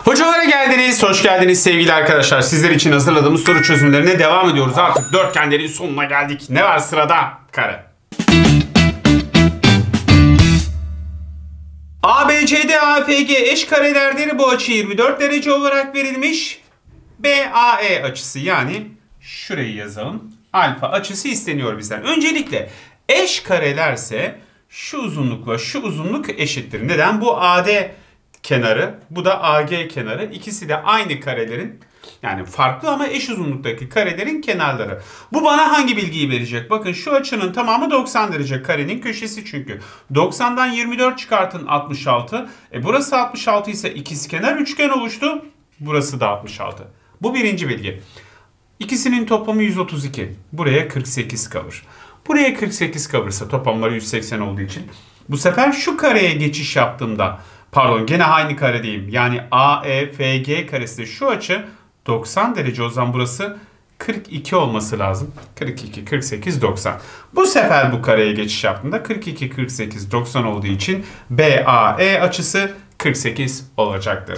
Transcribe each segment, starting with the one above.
Hocalara geldiniz, hoş geldiniz sevgili arkadaşlar. Sizler için hazırladığımız soru çözümlerine devam ediyoruz. Artık dörtgenlerin sonuna geldik. Ne var sırada? Kare. ABCD, AFG eş karelerdir. Bu açı 24 derece olarak verilmiş. BAE açısı, yani şurayı yazalım. Alfa açısı isteniyor bizden. Öncelikle eş karelerse şu uzunlukla şu uzunluk eşittir. Neden? Bu AD kenarı, bu da AG kenarı. İkisi de aynı karelerin, yani farklı ama eş uzunluktaki karelerin kenarları. Bu bana hangi bilgiyi verecek? Bakın şu açının tamamı 90 derece, karenin köşesi çünkü. 90'dan 24 çıkartın 66. Burası 66 ise ikizkenar üçgen oluştu. Burası da 66. Bu birinci bilgi. İkisinin toplamı 132. Buraya 48 kalır. Buraya 48 kalırsa toplamları 180 olduğu için bu sefer şu kareye geçiş yaptığımda, pardon gene aynı karedeyim. Yani AEFG karesi de şu açı 90 derece, o zaman burası 42 olması lazım. 42, 48, 90. Bu sefer bu kareye geçiş yaptığımda 42, 48, 90 olduğu için BAE açısı 48 olacaktır.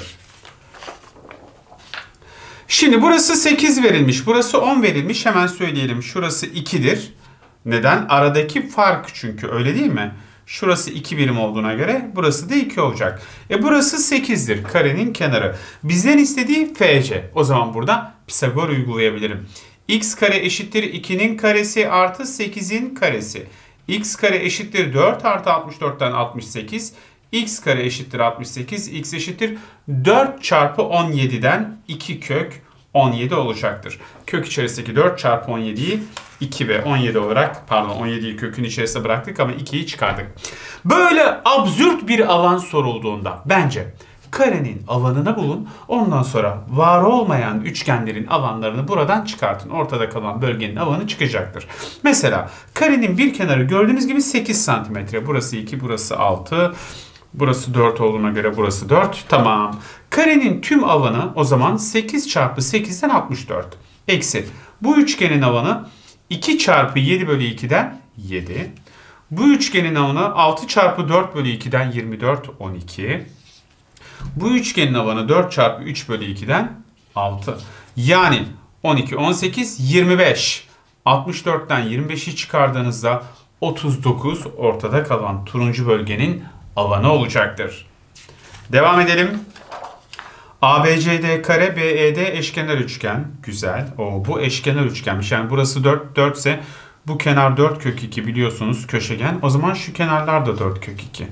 Şimdi burası 8 verilmiş, burası 10 verilmiş. Hemen söyleyelim, şurası 2'dir. Neden? Aradaki fark çünkü, öyle değil mi? Şurası 2 birim olduğuna göre burası da 2 olacak. Burası 8'dir, karenin kenarı. Bizden istediği FC. O zaman burada Pisagor uygulayabilirim. X kare eşittir 2'nin karesi artı 8'in karesi. X kare eşittir 4 artı 64'ten 68. X kare eşittir 68. X eşittir 4 çarpı 17'den 2 kök 17 olacaktır. Kök içerisindeki 4 çarpı 17'yi 2 ve 17 olarak, pardon 17'yi kökün içerisine bıraktık ama 2'yi çıkardık. Böyle absürt bir alan sorulduğunda bence karenin alanını bulun. Ondan sonra var olmayan üçgenlerin alanlarını buradan çıkartın. Ortada kalan bölgenin alanı çıkacaktır. Mesela karenin bir kenarı gördüğünüz gibi 8 santimetre. Burası 2, burası 6. Burası 4 olduğuna göre burası 4. Tamam. Karenin tüm alanı o zaman 8 çarpı 8'den 64. Eksi. Bu üçgenin alanı 2 çarpı 7 bölü 2'den 7. Bu üçgenin alanı 6 çarpı 4 bölü 2'den 24, 12. Bu üçgenin alanı 4 çarpı 3 bölü 2'den 6. Yani 12, 18, 25. 64'ten 25'i çıkardığınızda 39 ortada kalan turuncu bölgenin alanı olacaktır. Devam edelim. ABCD kare, BED eşkenar üçgen. Güzel. Bu eşkenar üçgenmiş. Yani burası 4 ise bu kenar 4 kök 2 biliyorsunuz, köşegen. O zaman şu kenarlar da 4 kök 2.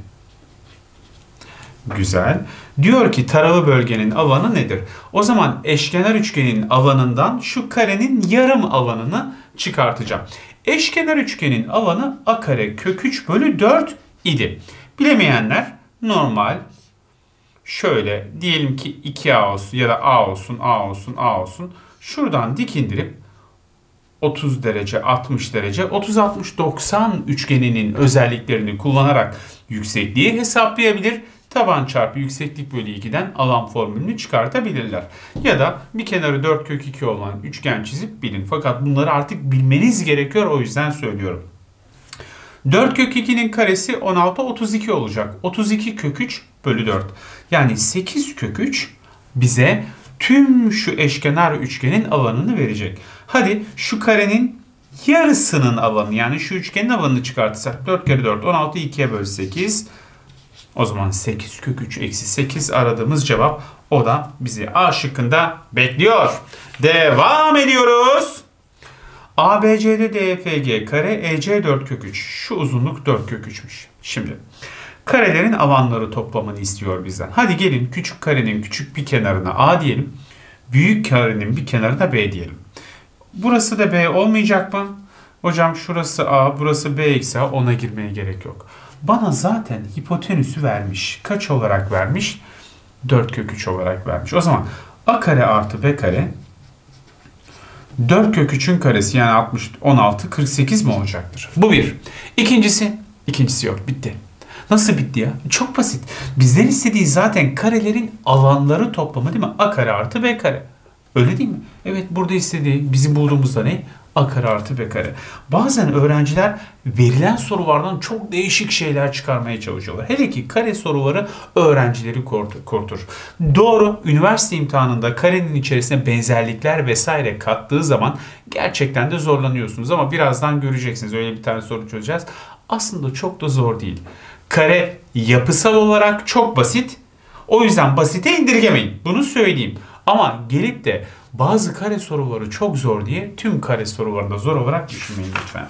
Güzel. Diyor ki taralı bölgenin alanı nedir? O zaman eşkenar üçgenin alanından şu karenin yarım alanını çıkartacağım. Eşkenar üçgenin alanı a kare kök 3 bölü 4 idi. Bilemeyenler normal şöyle diyelim ki 2A olsun ya da A olsun, A olsun, A olsun. Şuradan dik indirip 30 derece, 60 derece, 30, 60, 90 üçgeninin özelliklerini kullanarak yüksekliği hesaplayabilir. Taban çarpı yükseklik bölü 2'den alan formülünü çıkartabilirler. Ya da bir kenarı 4 kök 2 olan üçgen çizip bilin. Fakat bunları artık bilmeniz gerekiyor, o yüzden söylüyorum. 4 kök 2'nin karesi 16, 32 olacak. 32 kök 3 bölü 4. Yani 8 kök 3 bize tüm şu eşkenar üçgenin alanını verecek. Hadi şu karenin yarısının alanı, yani şu üçgenin alanını çıkartırsak 4 kere 4, 16, 2'ye böl 8. O zaman 8 kök 3 eksi 8 aradığımız cevap, o da bizi A şıkkında bekliyor. Devam ediyoruz. ABCD DFG kare EC 4 kök 3. Şu uzunluk 4 kök 3'müş. Şimdi karelerin alanları toplamını istiyor bizden. Hadi gelin küçük karenin küçük bir kenarına A diyelim. Büyük karenin bir kenarına B diyelim. Burası da B olmayacak mı? Hocam şurası A, burası B ise ona girmeye gerek yok. Bana zaten hipotenüsü vermiş. Kaç olarak vermiş? 4 kök 3 olarak vermiş. O zaman A kare artı B kare 4 kök 3'ün karesi, yani 60, 16, 48 mi olacaktır? Bu bir. İkincisi yok. Bitti. Nasıl bitti ya? Çok basit. Bizden istediği zaten karelerin alanları toplamı değil mi? A kare artı B kare. Öyle değil mi? Evet, burada istediği bizim bulduğumuzda ne? A kare artı B kare. Bazen öğrenciler verilen sorulardan çok değişik şeyler çıkarmaya çalışıyorlar. Hele ki kare soruları öğrencileri korkutur. Doğru, üniversite imtihanında karenin içerisine benzerlikler vesaire kattığı zaman gerçekten de zorlanıyorsunuz. Ama birazdan göreceksiniz. Öyle bir tane soru çözeceğiz. Aslında çok da zor değil. Kare yapısal olarak çok basit. O yüzden basite indirgemeyin. Bunu söyleyeyim. Ama gelip de bazı kare soruları çok zor diye tüm kare soruları da zor olarak düşünmeyin lütfen.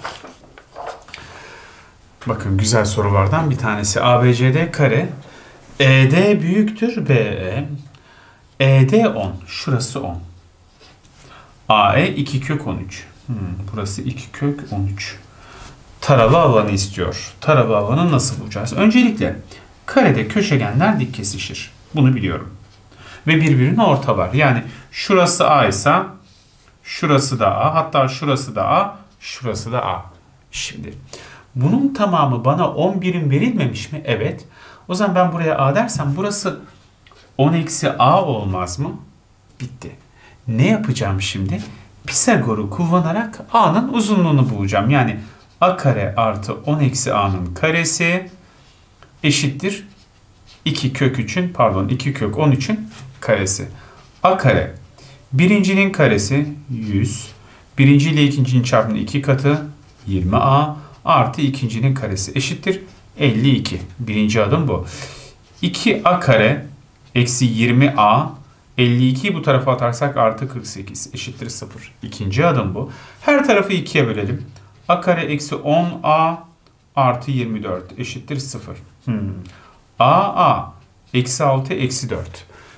Bakın güzel sorulardan bir tanesi. ABCD kare. ED büyüktür BE. ED 10. Şurası 10. AE 2 kök 13. Burası 2 kök 13. Taralı alanı istiyor. Taralı alanı nasıl bulacağız? Öncelikle karede köşegenler dik kesişir. Bunu biliyorum. Ve birbirine ortalar. Yani şurası A ise şurası da A. Hatta şurası da A. Şurası da A. Şimdi bunun tamamı bana 10 birim verilmemiş mi? Evet. O zaman ben buraya A dersem burası 10 eksi A olmaz mı? Bitti. Ne yapacağım şimdi? Pisagor'u kullanarak A'nın uzunluğunu bulacağım. Yani A kare artı 10 eksi A'nın karesi eşittir 2 kök 3'ün pardon 2 kök 13'ün karesi. A kare birincinin karesi 100. Birinci ile ikincinin çarpımının 2 katı 20A artı ikincinin karesi eşittir 52. Birinci adım bu. 2A kare eksi 20A 52'yi bu tarafa atarsak artı 48 eşittir 0. İkinci adım bu. Her tarafı 2'ye bölelim. A kare eksi 10A artı 24 eşittir 0. A eksi 6 eksi 4.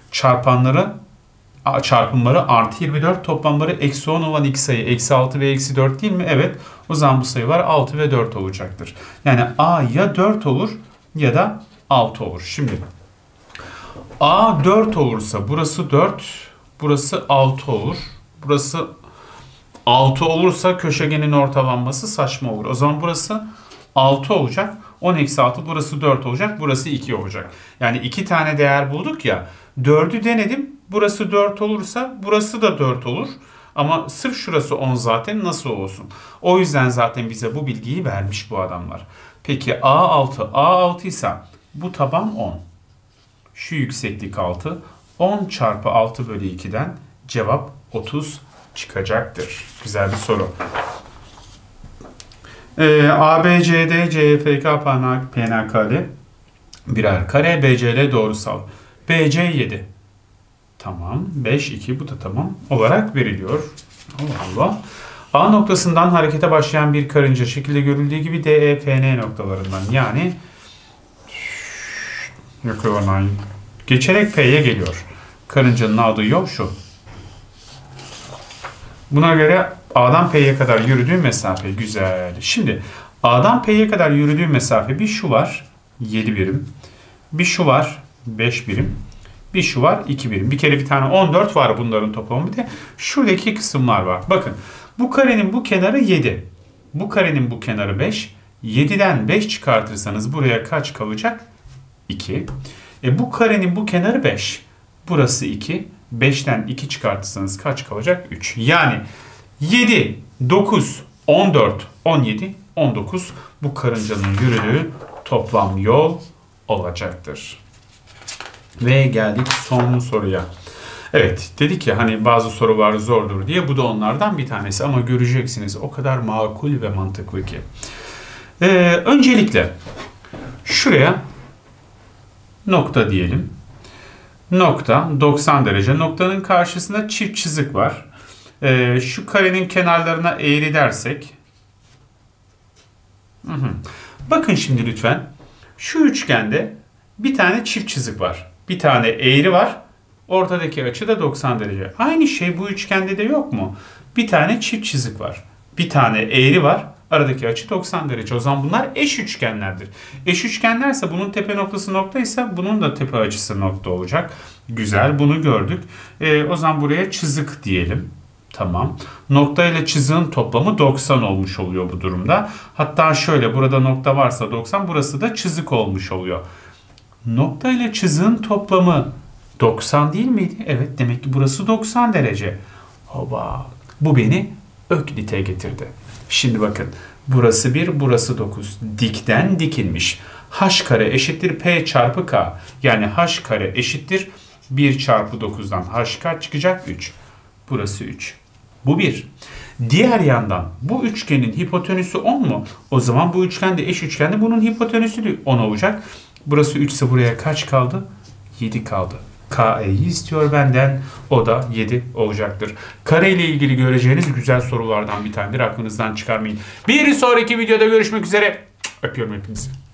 Çarpımları artı 24, toplamları eksi 10 olan iki sayı eksi 6 ve eksi 4 değil mi? Evet. O zaman bu sayılar 6 ve 4 olacaktır. Yani A ya 4 olur ya da 6 olur. Şimdi A 4 olursa burası 4, burası 6 olur. Burası 6 olursa köşegenin ortalanması saçma olur. O zaman burası 6 olacak. 10 eksi 6 burası 4 olacak. Burası 2 olacak. Yani 2 tane değer bulduk ya. 4'ü denedim. Burası 4 olursa burası da 4 olur. Ama sırf şurası 10 zaten nasıl olsun? O yüzden zaten bize bu bilgiyi vermiş bu adamlar. Peki A6 ise bu taban 10. Şu yükseklik 6. 10 çarpı 6 bölü 2'den cevap 30 çıkacaktır. Güzel bir soru. ABCD, CFK, PNKL birer kare, BCL doğrusal. BC 7. Tamam. 5, 2 bu da tamam olarak veriliyor. Allah Allah. A noktasından harekete başlayan bir karınca şekilde görüldüğü gibi DE, FN noktalarından yani geçerek P'ye geliyor. Karıncanın aldığı yol şu. Buna göre A'dan P'ye kadar yürüdüğü mesafe güzel. Şimdi A'dan P'ye kadar yürüdüğü mesafe bir şu var 7 birim. Bir şu var 5 birim. Bir şu var 2 birim. Bir kere bir tane 14 var bunların toplamı. Bir de şuradaki kısımlar var. Bakın bu karenin bu kenarı 7. Bu karenin bu kenarı 5. 7'den 5 çıkartırsanız buraya kaç kalacak? 2. Bu karenin bu kenarı 5. Burası 2. 5'ten 2 çıkartırsanız kaç kalacak? 3. Yani 7, 9, 14, 17, 19 bu karıncanın yürüdüğü toplam yol olacaktır. Ve geldik son soruya. Evet dedik ya hani bazı sorular zordur diye bu da onlardan bir tanesi ama göreceksiniz o kadar makul ve mantıklı ki. Öncelikle şuraya nokta diyelim. Nokta 90 derece. Noktanın karşısında çift çizik var. Şu karenin kenarlarına eğri dersek. Bakın şimdi lütfen. Şu üçgende bir tane çift çizik var. Bir tane eğri var. Ortadaki açı da 90 derece. Aynı şey bu üçgende de yok mu? Bir tane çift çizik var. Bir tane eğri var. Aradaki açı 90 derece. O zaman bunlar eş üçgenlerdir. Eş üçgenlerse bunun tepe noktası nokta ise bunun da tepe açısı nokta olacak. Güzel, bunu gördük. O zaman buraya çizik diyelim. Tamam. Nokta ile çiziğin toplamı 90 olmuş oluyor bu durumda. Hatta şöyle burada nokta varsa 90 burası da çizik olmuş oluyor. Nokta ile çiziğin toplamı 90 değil miydi? Evet demek ki burası 90 derece. Hoba. Bu beni Öklit'e getirdi. Şimdi bakın. Burası 1, burası 9. Dikten dikilmiş. H kare eşittir P çarpı K. Yani H kare eşittir 1 çarpı 9'dan H kaç çıkacak? 3. Burası 3. Bu 1. Diğer yandan bu üçgenin hipotenüsü 10 mu? O zaman bu üçgen de eş üçgende bunun hipotenüsü de 10 olacak. Burası 3 ise buraya kaç kaldı? 7 kaldı. KE'yi istiyor benden. O da 7 olacaktır. Kare ile ilgili göreceğiniz güzel sorulardan bir tanedir. Aklınızdan çıkarmayın. Bir sonraki videoda görüşmek üzere. Öpüyorum hepinizi.